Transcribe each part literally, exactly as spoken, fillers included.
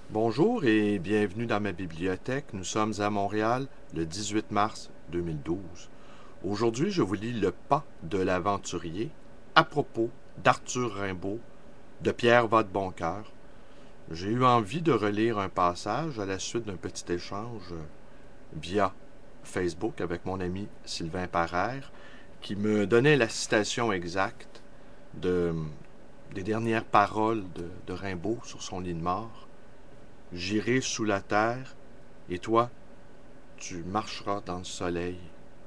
Bonjour et bienvenue dans ma bibliothèque. Nous sommes à Montréal le dix-huit mars deux mille douze. Aujourd'hui, je vous lis Le Pas de l'aventurier à propos d'Arthur Rimbaud, de Pierre Vadeboncoeur. J'ai eu envie de relire un passage à la suite d'un petit échange via Facebook avec mon ami Sylvain Parère qui me donnait la citation exacte de, des dernières paroles de, de Rimbaud sur son lit de mort. J'irai sous la terre, et toi, tu marcheras dans le soleil.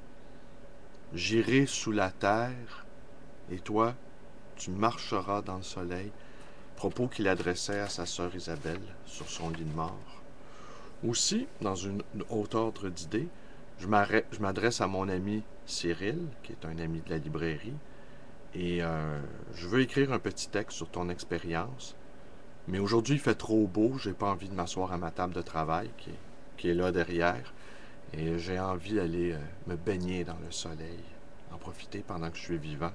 J'irai sous la terre, et toi, tu marcheras dans le soleil. Propos qu'il adressait à sa sœur Isabelle sur son lit de mort. Aussi, dans une autre ordre d'idée, je m'adresse à mon ami Cyril, qui est un ami de la librairie, et euh, je veux écrire un petit texte sur ton expérience. Mais aujourd'hui, il fait trop beau, j'ai pas envie de m'asseoir à ma table de travail, qui est, qui est là derrière, et j'ai envie d'aller euh, me baigner dans le soleil, en profiter pendant que je suis vivant.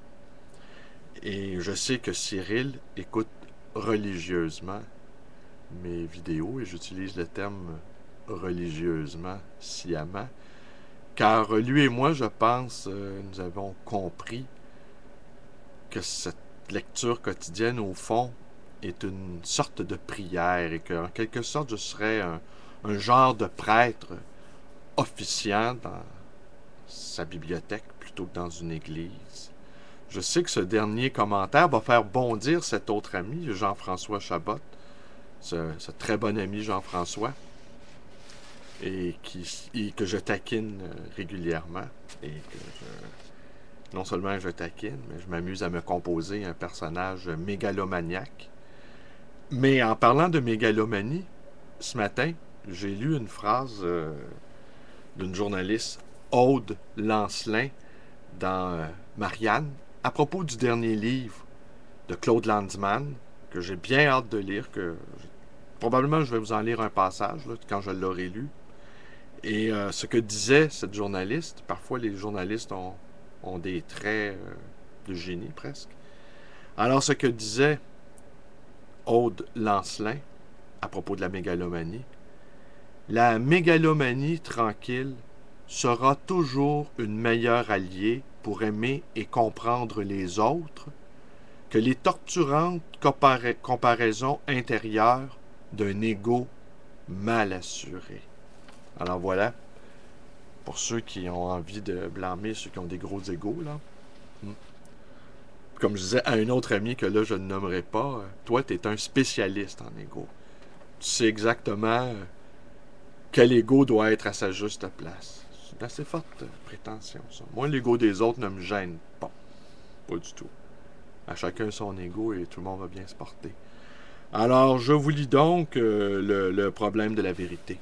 Et je sais que Cyril écoute religieusement mes vidéos, et j'utilise le terme religieusement sciemment, car lui et moi, je pense, euh, nous avons compris que cette lecture quotidienne, au fond, est une sorte de prière et qu'en quelque sorte, je serais un, un genre de prêtre officiant dans sa bibliothèque plutôt que dans une église. Je sais que ce dernier commentaire va faire bondir cet autre ami, Jean-François Chabot, ce, ce très bon ami Jean-François, et, qui, et que je taquine régulièrement, et que je, non seulement je taquine, mais je m'amuse à me composer un personnage mégalomaniaque. Mais en parlant de mégalomanie, ce matin, j'ai lu une phrase euh, d'une journaliste, Aude Lancelin, dans euh, Marianne, à propos du dernier livre de Claude Lanzmann, que j'ai bien hâte de lire, que probablement je vais vous en lire un passage là, quand je l'aurai lu. Et euh, ce que disait cette journaliste, parfois les journalistes ont, ont des traits euh, de génie presque. Alors ce que disait Aude Lancelin à propos de la mégalomanie, la mégalomanie tranquille sera toujours une meilleure alliée pour aimer et comprendre les autres que les torturantes compara- comparaisons intérieures d'un ego mal assuré. Alors voilà, pour ceux qui ont envie de blâmer ceux qui ont des gros égos, là. Comme je disais à un autre ami que là je ne nommerai pas, toi tu es un spécialiste en égo. Tu sais exactement quel ego doit être à sa juste place. C'est une assez forte prétention, ça. Moi, l'ego des autres ne me gêne pas. Pas du tout. À chacun son ego et tout le monde va bien se porter. Alors, je vous lis donc euh, le, le problème de la vérité.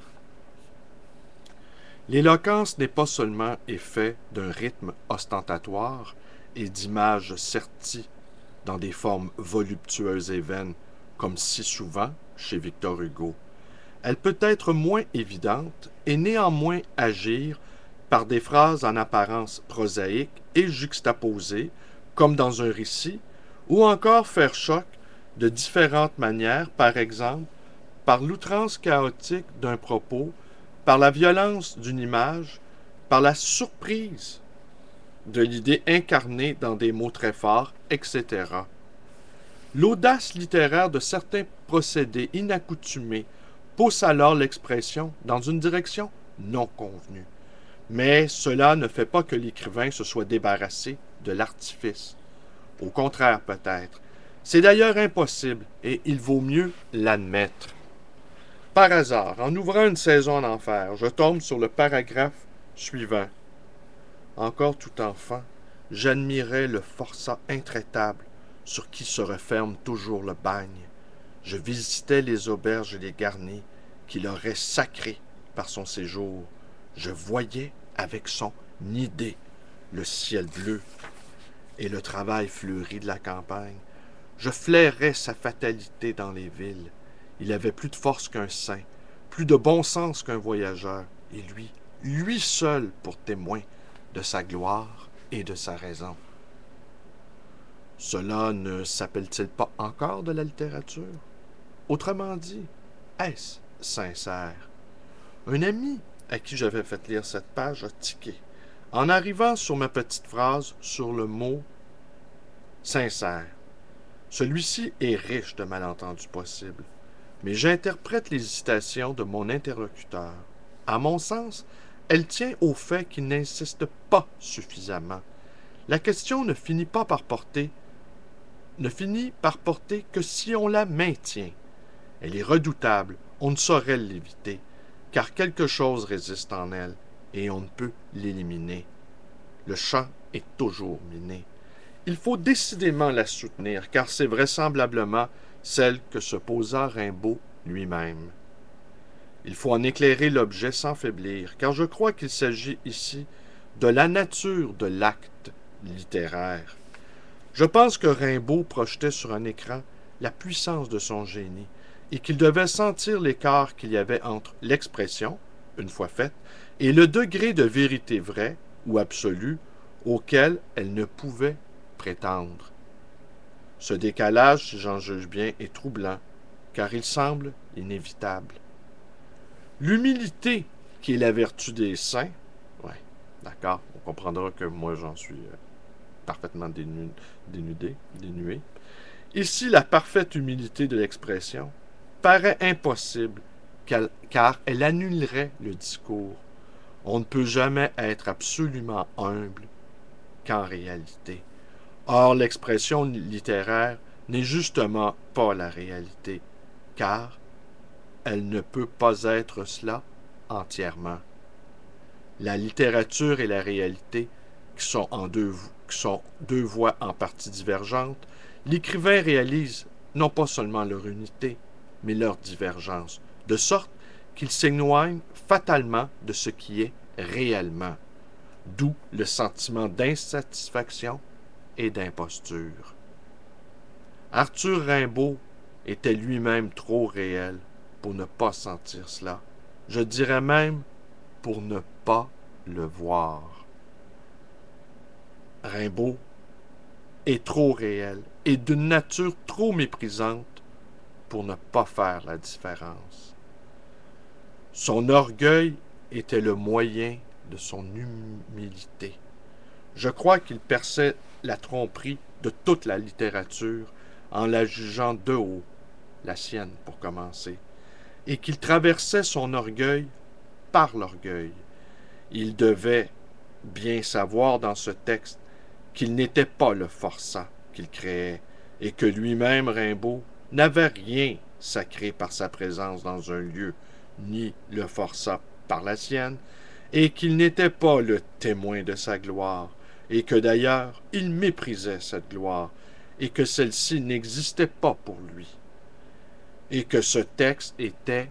L'éloquence n'est pas seulement effet d'un rythme ostentatoire et d'images serties dans des formes voluptueuses et vaines, comme si souvent chez Victor Hugo. Elle peut être moins évidente et néanmoins agir par des phrases en apparence prosaïques et juxtaposées, comme dans un récit, ou encore faire choc de différentes manières, par exemple par l'outrance chaotique d'un propos, par la violence d'une image, par la surprise de l'idée incarnée dans des mots très forts, et cetera. L'audace littéraire de certains procédés inaccoutumés pousse alors l'expression dans une direction non convenue. Mais cela ne fait pas que l'écrivain se soit débarrassé de l'artifice. Au contraire, peut-être. C'est d'ailleurs impossible, et il vaut mieux l'admettre. Par hasard, en ouvrant une saison en enfer, je tombe sur le paragraphe suivant. Encore tout enfant, j'admirais le forçat intraitable sur qui se referme toujours le bagne. Je visitais les auberges et les garnis qu'il aurait sacrées par son séjour. Je voyais avec son idée le ciel bleu et le travail fleuri de la campagne. Je flairais sa fatalité dans les villes. Il avait plus de force qu'un saint, plus de bon sens qu'un voyageur, et lui, lui seul pour témoin de sa gloire et de sa raison. Cela ne s'appelle-t-il pas encore de la littérature? Autrement dit, est-ce sincère? Un ami à qui j'avais fait lire cette page a tiqué, en arrivant sur ma petite phrase sur le mot « sincère ». Celui-ci est riche de malentendus possibles, mais j'interprète l'hésitation de mon interlocuteur. À mon sens, elle tient au fait qu'il n'insiste pas suffisamment. La question ne finit pas par porter, ne finit par porter que si on la maintient. Elle est redoutable, on ne saurait l'éviter, car quelque chose résiste en elle, et on ne peut l'éliminer. Le champ est toujours miné. Il faut décidément la soutenir, car c'est vraisemblablement celle que se posa Rimbaud lui-même. Il faut en éclairer l'objet sans faiblir, car je crois qu'il s'agit ici de la nature de l'acte littéraire. Je pense que Rimbaud projetait sur un écran la puissance de son génie, et qu'il devait sentir l'écart qu'il y avait entre l'expression, une fois faite, et le degré de vérité vraie ou absolue auquel elle ne pouvait prétendre. Ce décalage, si j'en juge bien, est troublant, car il semble inévitable. L'humilité, qui est la vertu des saints, ouais, d'accord, on comprendra que moi j'en suis euh, parfaitement dénu, dénudé, dénué. Ici, la parfaite humilité de l'expression paraît impossible, car elle annulerait le discours. On ne peut jamais être absolument humble qu'en réalité. Or, l'expression littéraire n'est justement pas la réalité, car elle ne peut pas être cela entièrement. La littérature et la réalité, qui sont, en deux, qui sont deux voies en partie divergentes, l'écrivain réalise non pas seulement leur unité, mais leur divergence, de sorte qu'il s'éloigne fatalement de ce qui est réellement, d'où le sentiment d'insatisfaction et d'imposture. Arthur Rimbaud était lui-même trop réel pour ne pas sentir cela. Je dirais même pour ne pas le voir. Rimbaud est trop réel et d'une nature trop méprisante pour ne pas faire la différence. Son orgueil était le moyen de son humilité. Je crois qu'il perçait la tromperie de toute la littérature en la jugeant de haut, la sienne pour commencer, et qu'il traversait son orgueil par l'orgueil. Il devait bien savoir dans ce texte qu'il n'était pas le forçat qu'il créait, et que lui-même, Rimbaud, n'avait rien sacré par sa présence dans un lieu, ni le forçat par la sienne, et qu'il n'était pas le témoin de sa gloire, et que d'ailleurs il méprisait cette gloire, et que celle-ci n'existait pas pour lui, et que ce texte était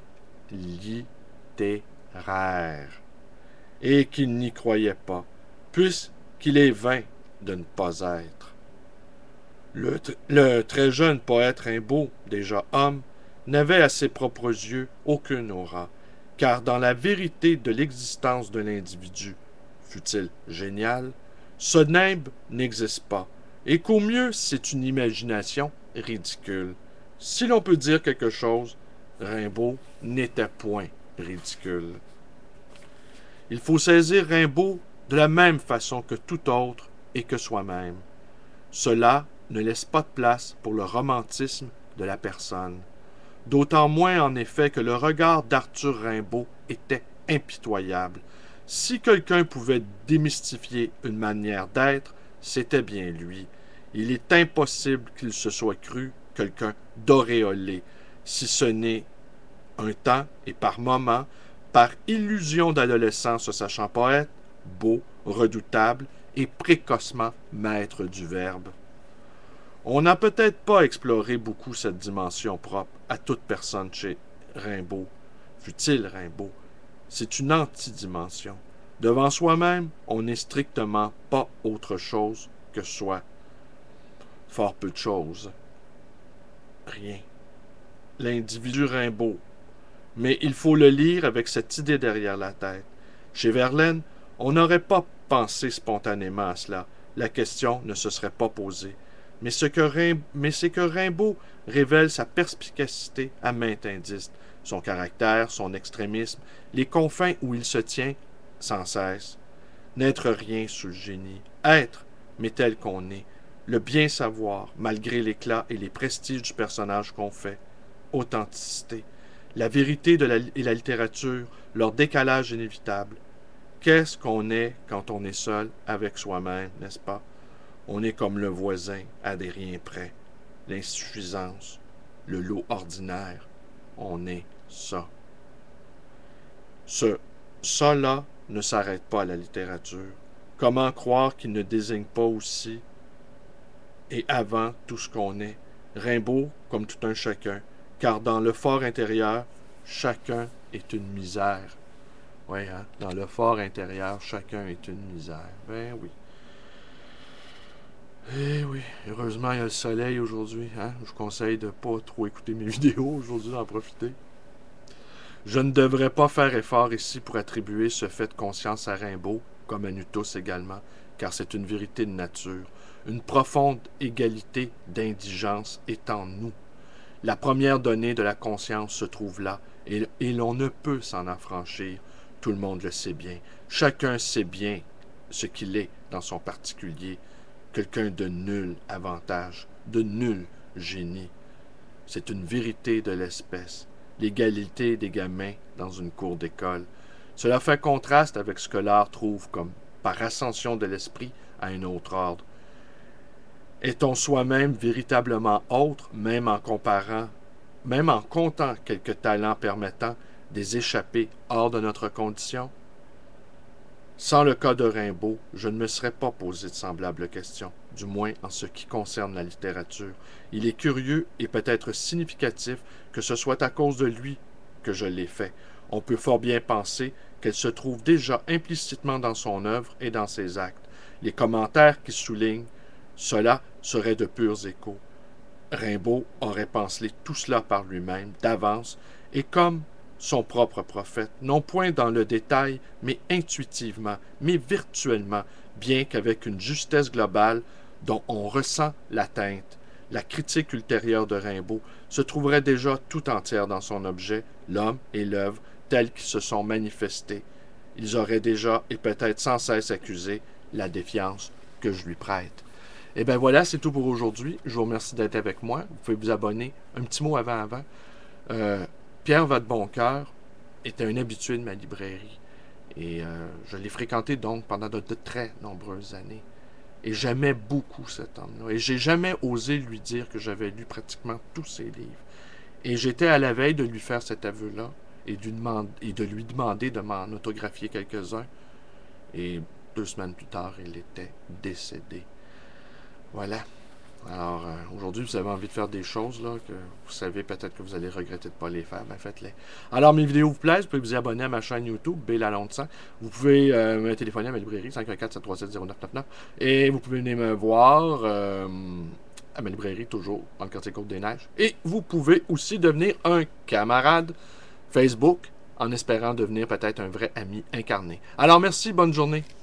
littéraire, et qu'il n'y croyait pas, puisqu'il est vain de ne pas être. Le, le très jeune poète Rimbaud, déjà homme, n'avait à ses propres yeux aucune aura, car dans la vérité de l'existence de l'individu, fût-il génial, ce nimbe n'existe pas, et qu'au mieux c'est une imagination ridicule. Si l'on peut dire quelque chose, Rimbaud n'était point ridicule. Il faut saisir Rimbaud de la même façon que tout autre et que soi-même. Cela ne laisse pas de place pour le romantisme de la personne. D'autant moins en effet que le regard d'Arthur Rimbaud était impitoyable. Si quelqu'un pouvait démystifier une manière d'être, c'était bien lui. Il est impossible qu'il se soit cru quelqu'un d'auréolé, si ce n'est un temps et par moments, par illusion d'adolescent se sachant poète, beau, redoutable et précocement maître du verbe. On n'a peut-être pas exploré beaucoup cette dimension propre à toute personne chez Rimbaud, fût-il Rimbaud. C'est une antidimension. Devant soi-même, on n'est strictement pas autre chose que soi. Fort peu de choses. Rien. L'individu Rimbaud. Mais il faut le lire avec cette idée derrière la tête. Chez Verlaine, on n'aurait pas pensé spontanément à cela. La question ne se serait pas posée. Mais, ce que Rim... Mais c'est que Rimbaud révèle sa perspicacité à maintes indices, son caractère, son extrémisme, les confins où il se tient sans cesse. N'être rien sous le génie, être, mais tel qu'on est, le bien savoir, malgré l'éclat et les prestiges du personnage qu'on fait, authenticité, la vérité de la, et la littérature, leur décalage inévitable. Qu'est-ce qu'on est quand on est seul avec soi-même, n'est-ce pas? On est comme le voisin, à des riens près. L'insuffisance, le lot ordinaire, on est ça. Ce ça-là ne s'arrête pas à la littérature. Comment croire qu'il ne désigne pas aussi et avant tout ce qu'on est? Rimbaud, comme tout un chacun, car dans le fort intérieur, chacun est une misère. Oui, hein? Dans le fort intérieur, chacun est une misère. Ben oui. Eh oui, heureusement, il y a le soleil aujourd'hui. Hein? Je vous conseille de ne pas trop écouter mes vidéos aujourd'hui, d'en profiter. Je ne devrais pas faire effort ici pour attribuer ce fait de conscience à Rimbaud, comme à nous tous également, car c'est une vérité de nature. Une profonde égalité d'indigence est en nous. La première donnée de la conscience se trouve là, et, et l'on ne peut s'en affranchir. Tout le monde le sait bien. Chacun sait bien ce qu'il est dans son particulier. Quelqu'un de nul avantage, de nul génie. C'est une vérité de l'espèce, l'égalité des gamins dans une cour d'école. Cela fait contraste avec ce que l'art trouve comme par ascension de l'esprit à un autre ordre. Est-on soi-même véritablement autre, même en comparant, même en comptant quelques talents permettant des échappées hors de notre condition? Sans le cas de Rimbaud, je ne me serais pas posé de semblables questions, du moins en ce qui concerne la littérature. Il est curieux et peut-être significatif que ce soit à cause de lui que je l'ai fait. On peut fort bien penser qu'elle se trouve déjà implicitement dans son œuvre et dans ses actes. Les commentaires qui soulignent cela seraient de purs échos. Rimbaud aurait pensé tout cela par lui-même, d'avance, et comme son propre prophète, non point dans le détail, mais intuitivement, mais virtuellement, bien qu'avec une justesse globale dont on ressent l'atteinte. La critique ultérieure de Rimbaud se trouverait déjà tout entière dans son objet, l'homme et l'œuvre, tels qu'ils se sont manifestés. Ils auraient déjà, et peut-être sans cesse accusé, la défiance que je lui prête. Et bien voilà, c'est tout pour aujourd'hui. Je vous remercie d'être avec moi. Vous pouvez vous abonner. Un petit mot avant avant. Euh, Pierre Vadeboncoeur était un habitué de ma librairie. Et euh, je l'ai fréquenté donc pendant de, de très nombreuses années. Et j'aimais beaucoup cet homme-là. Et j'ai jamais osé lui dire que j'avais lu pratiquement tous ses livres. Et j'étais à la veille de lui faire cet aveu-là et, et de lui demander de m'en autographier quelques-uns. Et deux semaines plus tard, il était décédé. Voilà. Alors, euh, aujourd'hui, vous avez envie de faire des choses là, que vous savez peut-être que vous allez regretter de ne pas les faire. Ben, faites-les. Alors, mes vidéos vous plaisent, vous pouvez vous abonner à ma chaîne YouTube, B Lalonde cent. Vous pouvez euh, me téléphoner à ma librairie, cinq un quatre, sept trois sept, zéro neuf neuf neuf. Et vous pouvez venir me voir euh, à ma librairie, toujours dans le quartier Côte-des-Neiges. Et vous pouvez aussi devenir un camarade Facebook en espérant devenir peut-être un vrai ami incarné. Alors, merci, bonne journée.